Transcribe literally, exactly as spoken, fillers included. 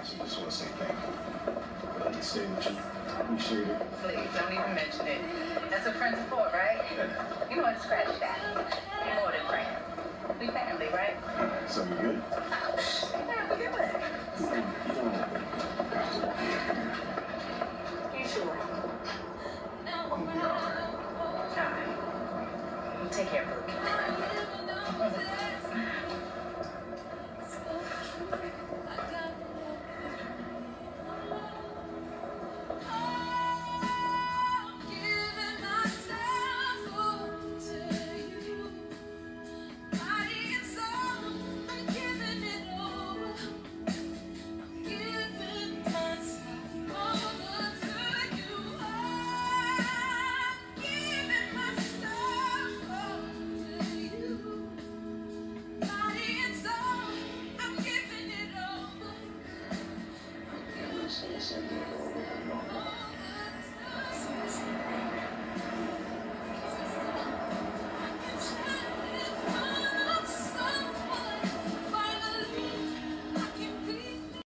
I just want to say thank you. But I can stay with you. I appreciate it. Please, don't even mention it. That's what friends are for, right? You know what to scratch that. We're more than friends. We family, right? So you good? Yeah, we're good. You don't have to walk in. You sure? I'm gonna be all right. All right. You take care, Brooke.